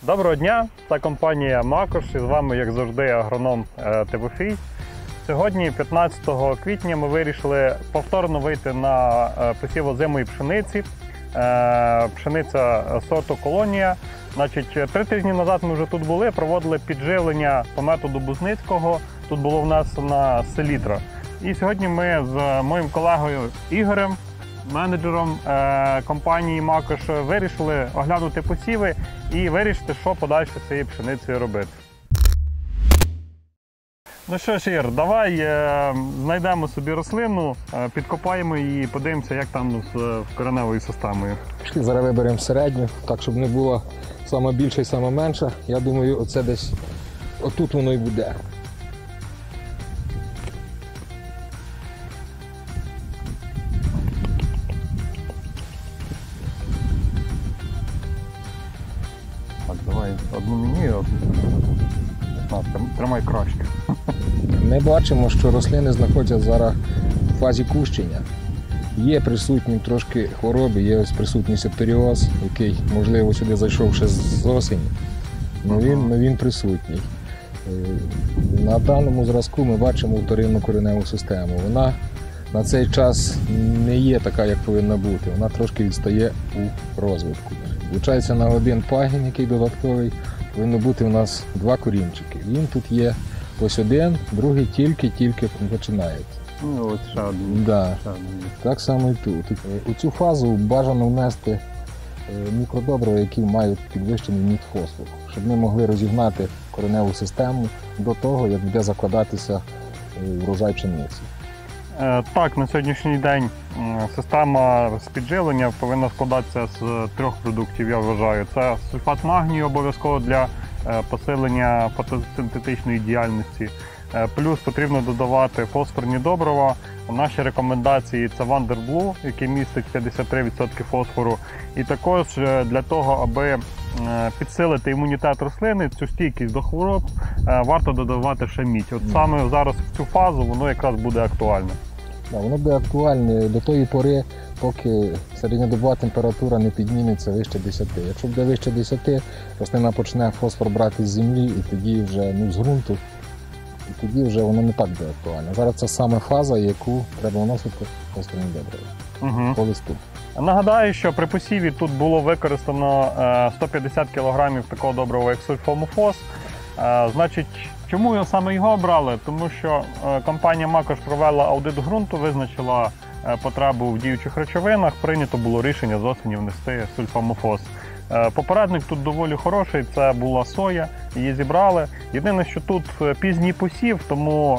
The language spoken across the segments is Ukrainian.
Доброго дня, це компанія Макош і з вами, як завжди, агроном Тимофій. Сьогодні, 15 квітня, ми вирішили повторно вийти на посів озимої пшениці. Пшениця сорту Колонія. Значить, 3 тижні назад ми вже тут були, проводили підживлення по методу Бузницького. Тут було внесена селітра. І сьогодні ми з моїм колегою Ігорем, менеджером компанії Макош, вирішили оглянути посіви і вирішити, що подальше з цією пшеницею робити. Ну що ж, Ір, давай знайдемо собі рослину, підкопаємо її і подивимося, як там з кореневою системою. Пішли, зараз виберемо середню, так, щоб не було саме більше і саме менше. Я думаю, оце десь отут воно і буде. Так, давай одну мені, тримай краще. Ми бачимо, що рослини знаходяться зараз в фазі кущення. Є присутні трошки хвороби, є присутній септоріоз, який, можливо, сюди зайшов ще з осені, але він присутній. На даному зразку ми бачимо вторинну кореневу систему. Вона на цей час не є така, як повинна бути, вона трошки відстає у розвитку. Виходить, на один пагін, який додатковий, повинно бути у нас 2 корінчики. Він тут є ось один, другий тільки починається. Ну, ось ще один. Да. Так само і тут. У цю фазу бажано внести мікродобрива, які мають підвищений вміст фосфору, щоб ми могли розігнати кореневу систему до того, як буде закладатися врожай пшениці. Так, на сьогоднішній день система з підживлення повинна складатися з 3 продуктів, я вважаю. Це сульфат магнію обов'язково для посилення фотосинтетичної діяльності. Плюс потрібно додавати фосфорні добрива. У нашій рекомендації це Wonder Blue, який містить 53% фосфору. І також для того, аби підсилити імунітет рослини, цю стійкість до хвороб, варто додавати ще мідь. От саме зараз в цю фазу воно якраз буде актуальне. Воно буде актуальне до тої пори, поки середньодобова температура не підніметься вище 10. Якщо буде вище 10, рослина почне фосфор брати з землі і тоді вже з ґрунту. І тоді вже воно не так буде актуально. Зараз це саме фаза, яку треба вносити фосфорні добрива по листу. Нагадаю, що при посіві тут було використано 150 кг такого добрива, як сульфомофос. Значить, чому саме його обрали? Тому що компанія Макош провела аудит ґрунту, визначила потребу в діючих речовинах, прийнято було рішення з осені внести сульфомофос. Попередник тут доволі хороший, це була соя, її зібрали. Єдине, що тут пізній посів, тому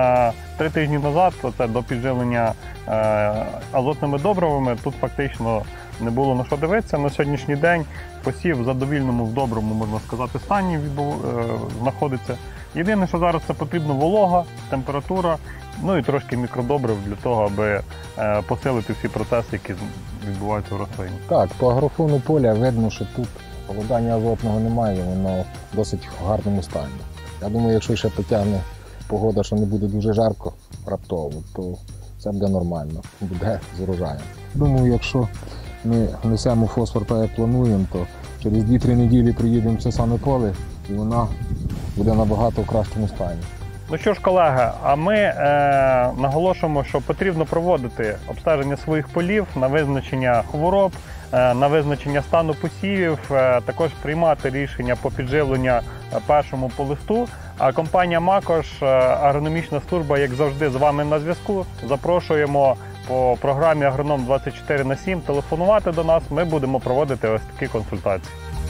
3 тижні назад, це до підживлення азотними добривами, тут фактично не було на що дивитися. На сьогоднішній день посів в задовільному, в доброму, можна сказати, стані знаходиться. Єдине, що зараз це потрібно волога, температура, ну і трошки мікродобрив для того, аби посилити всі процеси, які відбуваються в рослині. Так, по агрофону поля видно, що тут голодання азотного немає, воно в досить гарному стані. Я думаю, якщо ще потягне погода, що не буде дуже жарко раптово, то це буде нормально, буде з урожаєм. Думаю, якщо ми внесемо фосфор так, як плануємо, то через 2-3 неділі приїдемо в це саме поле і вона буде набагато в кращому стані. Ну що ж, колеги, а ми наголошуємо, що потрібно проводити обстеження своїх полів на визначення хвороб, на визначення стану посівів, також приймати рішення по підживленню першому по листу. А компанія Макош, агрономічна служба, як завжди, з вами на зв'язку. Запрошуємо по програмі Агроном 24/7 телефонувати до нас, ми будемо проводити ось такі консультації.